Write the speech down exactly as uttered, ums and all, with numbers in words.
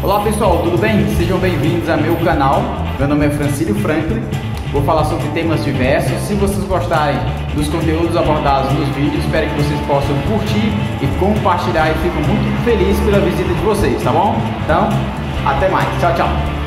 Olá pessoal, tudo bem? Sejam bem-vindos ao meu canal. Meu nome é Francílio Franklin. Vou falar sobre temas diversos. Se vocês gostarem dos conteúdos abordados nos vídeos, espero que vocês possam curtir e compartilhar, e fico muito feliz pela visita de vocês, tá bom? Então, até mais. Tchau, tchau.